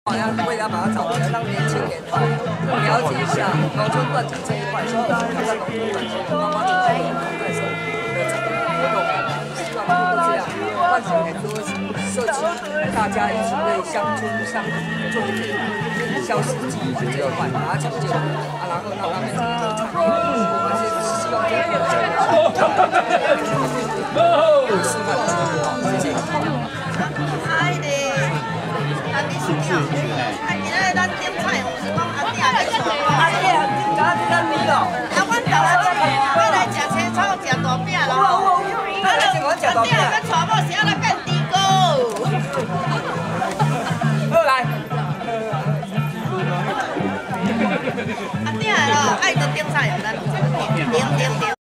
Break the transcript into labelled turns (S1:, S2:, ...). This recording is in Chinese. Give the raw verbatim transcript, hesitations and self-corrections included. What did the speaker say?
S1: 要为了把它找回来，让年轻人了解一下农村断层这一块，希望挑战农村断层的妈妈们在手的这个活动，希望通过这样唤醒很多社区，大家一起为乡村乡做一点消失记忆这一块，把它抢救啊，然后让他们成为这个产业。我们是希望通过这个有示范的成果，谢谢。
S2: 嗨的，阿弟是鸟，啊，今仔咱点菜，我是讲阿弟来做。阿弟，阿弟咱米咯。啊，阮头来做，我来食青草，食大饼咯。啊，就我食大饼，我娶某时啊来变猪哥。
S1: 好来。
S2: 阿弟来咯，爱着点菜，咱点点点。